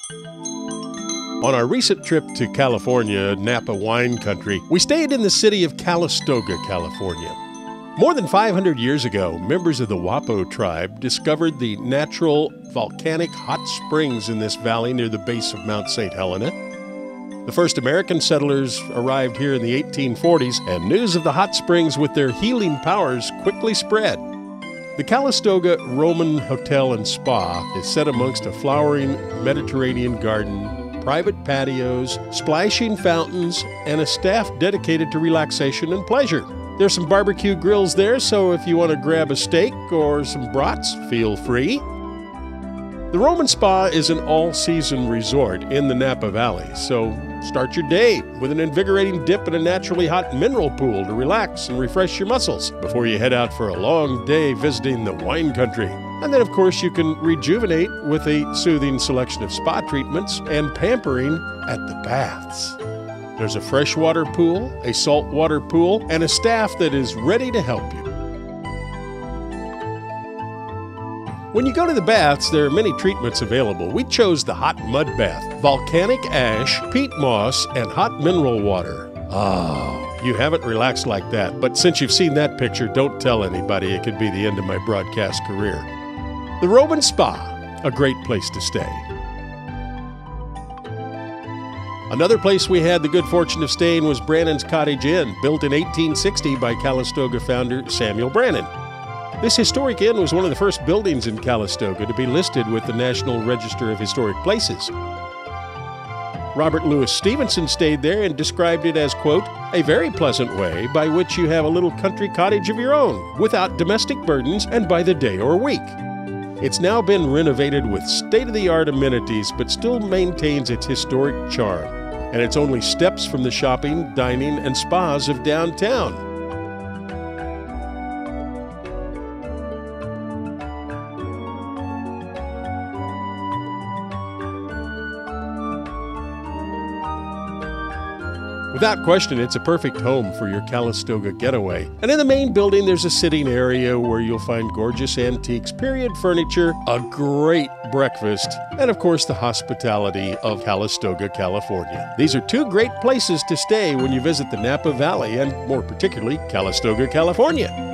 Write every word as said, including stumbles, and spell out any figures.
On our recent trip to California, Napa wine country, we stayed in the city of Calistoga, California. More than five hundred years ago, members of the Wapo tribe discovered the natural volcanic hot springs in this valley near the base of Mount Saint Helena. The first American settlers arrived here in the eighteen forties, and news of the hot springs with their healing powers quickly spread. The Calistoga Roman Hotel and Spa is set amongst a flowering Mediterranean garden, private patios, splashing fountains, and a staff dedicated to relaxation and pleasure. There's some barbecue grills there, so if you want to grab a steak or some brats, feel free. The Roman Spa is an all-season resort in the Napa Valley, so start your day with an invigorating dip in a naturally hot mineral pool to relax and refresh your muscles before you head out for a long day visiting the wine country. And then, of course, you can rejuvenate with a soothing selection of spa treatments and pampering at the baths. There's a freshwater pool, a saltwater pool, and a staff that is ready to help you. When you go to the baths, there are many treatments available. We chose the hot mud bath, volcanic ash, peat moss, and hot mineral water. Oh, you haven't relaxed like that, but since you've seen that picture, don't tell anybody. It could be the end of my broadcast career. The Roman Spa, a great place to stay. Another place we had the good fortune of staying was Brannan's Cottage Inn, built in eighteen sixty by Calistoga founder Samuel Brannan. This historic inn was one of the first buildings in Calistoga to be listed with the National Register of Historic Places. Robert Louis Stevenson stayed there and described it as, quote, a very pleasant way by which you have a little country cottage of your own, without domestic burdens and by the day or week. It's now been renovated with state-of-the-art amenities, but still maintains its historic charm. And it's only steps from the shopping, dining, and spas of downtown. Without question, it's a perfect home for your Calistoga getaway. And in the main building, there's a sitting area where you'll find gorgeous antiques, period furniture, a great breakfast, and of course the hospitality of Calistoga, California. These are two great places to stay when you visit the Napa Valley and more particularly Calistoga, California.